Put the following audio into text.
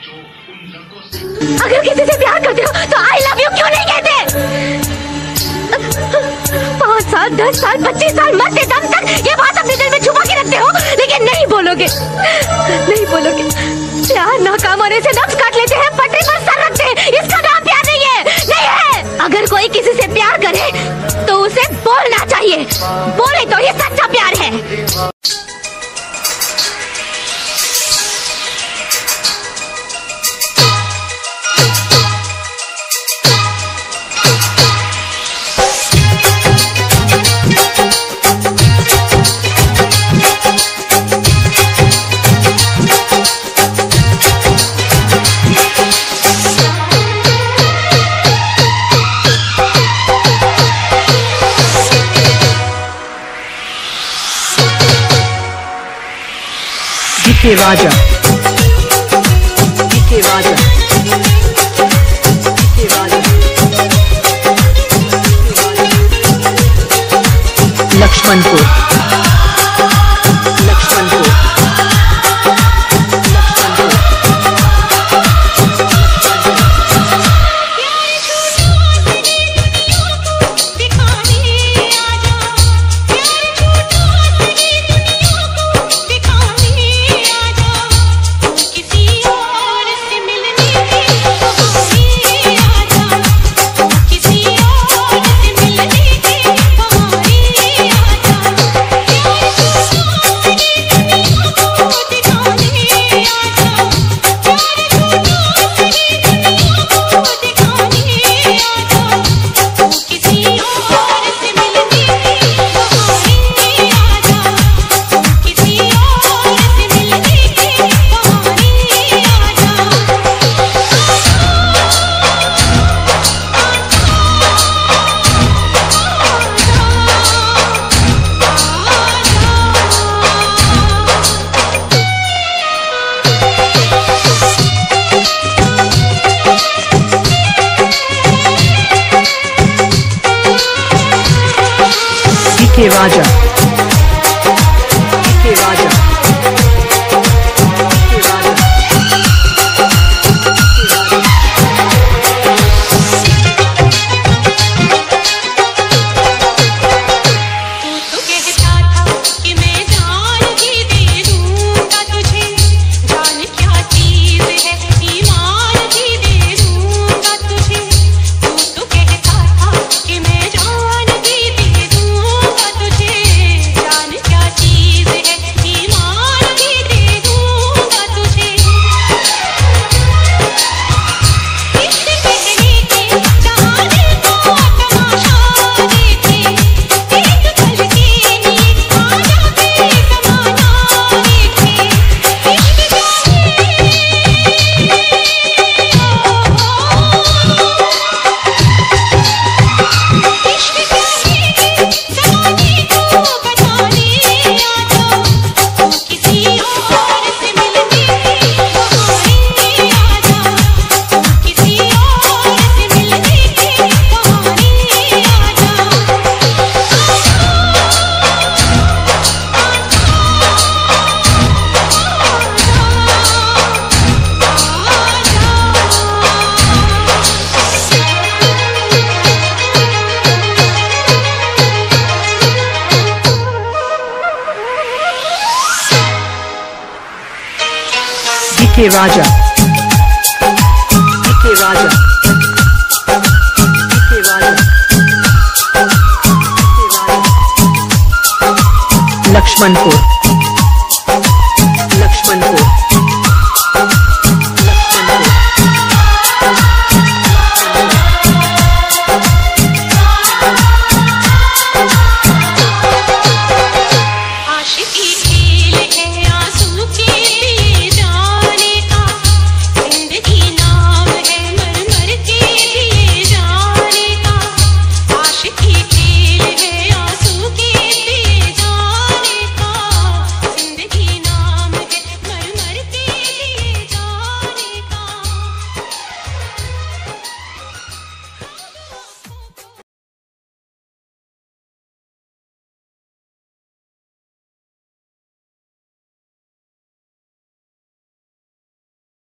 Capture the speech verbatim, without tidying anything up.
अगर किसी से प्यार करते हो तो आई लव यू क्यों नहीं कहते? पाँच साल, दस साल, पच्चीस साल मरते दम तक ये बात अपने दिल में छुपा के रखते हो, लेकिन नहीं बोलोगे, नहीं बोलोगे। प्यार नाकाम होने से नफ्स काट लेते हैं, पटरी पर सर रखते हैं, इसका नाम प्यार नहीं है, नहीं है। अगर कोई किसी से प्यार करे तो उसे बोलना चाहिए, बोले तो ये सच्चा प्यार है। के राजा, के राजा, के राजा, लक्ष्मणपुर, लक्ष्मणपुर, के राजा, के राजा, के राजा, तू कहता था कि मैं जान ही दे दूंगा तुझे, जान क्या चीज है, ईमान ही दे दूंगा तुझे। तू तो कहता था कि मैं जान ही दे दूंगा तुझे, जान क्या चीज है, ईमान ही दे दूंगा तुझे। इससे पहले कि चाहने को तमाशा देखे, एक पल के लिए आ जाते ज़माना देखे। इश्क चाहिए, इश्क चाहिए ज़माने को बचाने आ जाओ, तू किसी और से मिलने के बहाने आ जाओ, तू किसी और से मिलने के बहाने आ जाओ। के राजा, के राजा, के राजा, लक्ष्मणपुर।